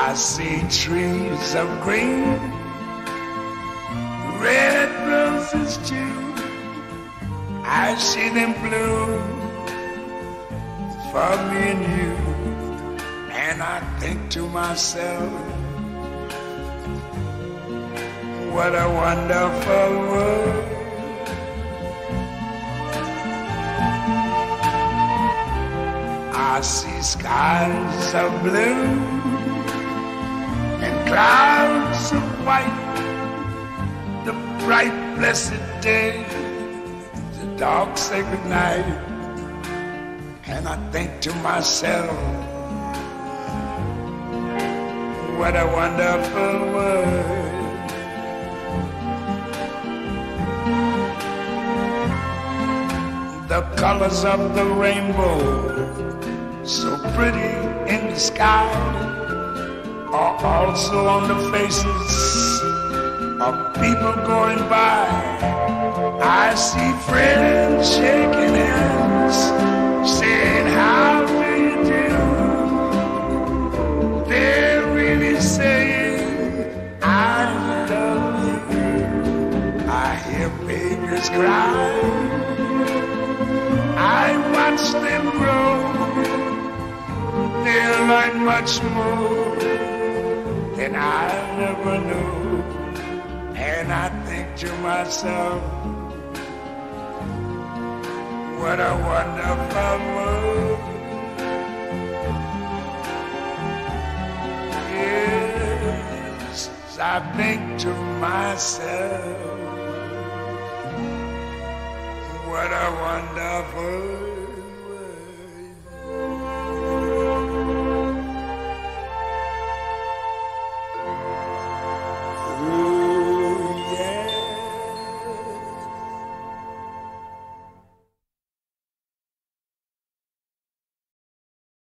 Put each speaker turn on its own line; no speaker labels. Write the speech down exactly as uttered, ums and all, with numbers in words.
I see trees of green, red roses too. I see them bloom for me and you. And I think to myself, what a wonderful world. I see skies of blue and clouds of white, the bright blessed day, the dark sacred night. And I think to myself, what a wonderful world. The colors of the rainbow, so pretty in the sky, are also on the faces of people going by. I see friends shaking hands, saying, how do you do? They're really saying, I love you. I hear babies cry, I watch them grow. They'll learn much more than I ever knew. And I think to myself, what a wonderful world. Yes, I think to myself, what a wonderful